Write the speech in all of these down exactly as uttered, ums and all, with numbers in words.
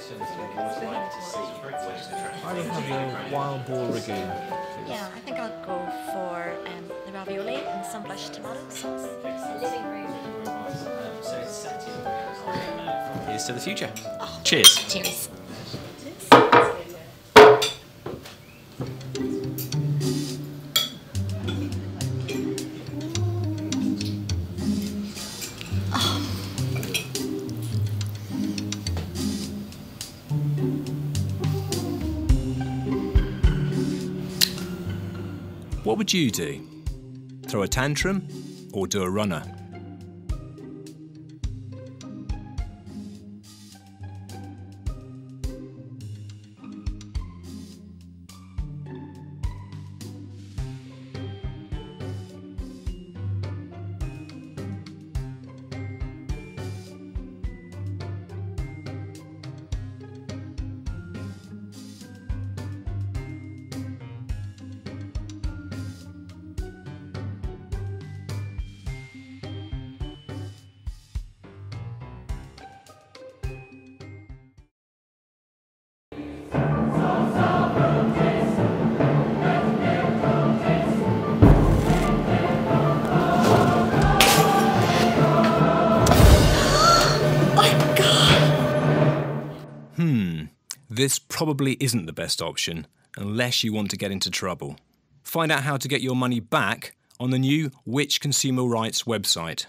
Why do you have your wild boar ragoon? Yeah, I think I'll go for um, the ravioli and some blush tomato sauce. Living room. Here's to the future. Oh, Cheers. Cheers. What would you do? Throw a tantrum or do a runner? Hmm, this probably isn't the best option, unless you want to get into trouble. Find out how to get your money back on the new Which Consumer Rights website.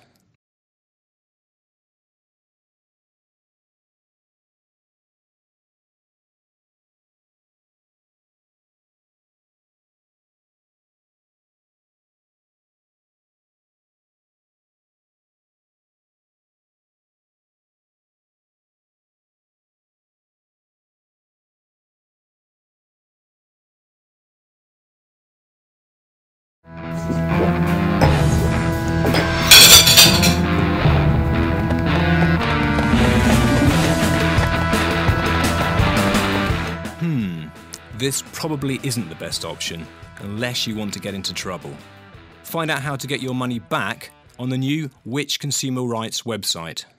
Hmm, this probably isn't the best option, unless you want to get into trouble. Find out how to get your money back on the new Which Consumer Rights website.